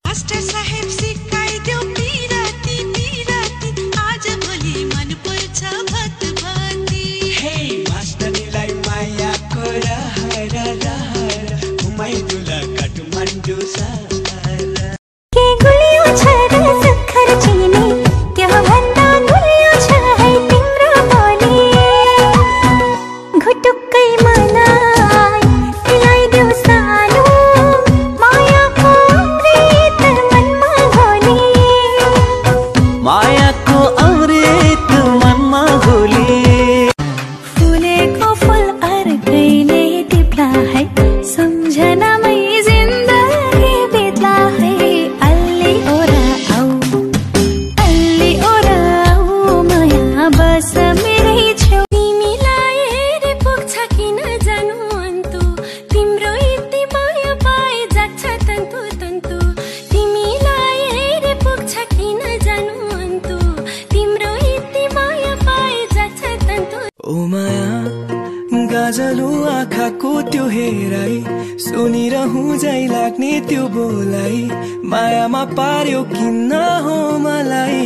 Master साहेब सिकाइदेऊ पिराती पिराती आज भोलि मन पर्छ भत भती। हे मास्टरनीलाई मायाको रहर रहर घुमाइदिउला काठमाडौँ सहर। के गुलियो छ र सक्खर चिनी त्यो भन्दा गुलियो छ है तिम्रो बोली। घुटुक्कै मलाई मिलाइदेऊ सानो मायाको अमृत मनमा घोली। मायाको अमृत मनमा घोली। फुलेको फुल अर्कैले टिप्ला है सम्झनामै जिन्दगी बित्ला है। अल्ली ओरा आऊ माया बस मेरै छेउ। तिमीलाई हेरे पुग्छ किन जानु अन्तु तिम्रो यति माया पाए जाग्छ तन्तु तन्तु। तिमीलाई हेरे पुग्छ किन जानु अन्तु तिम्रो यति माया पाए जाग्छ तन्तु। ओ माया गाजलु आँखाको त्यो हेराई सुनिरहँ झै लाग्ने त्यो बोलाई मायामा पार्यो किन हो मलाई।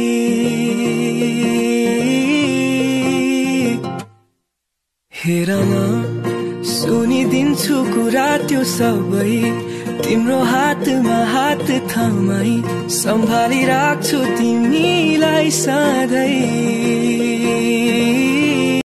हेर न सुनिदिन्छु कुरा त्यो सबै तिम्रो हातमा हात थमाई सम्हाली राख्छु तिमीलाई सधैँ।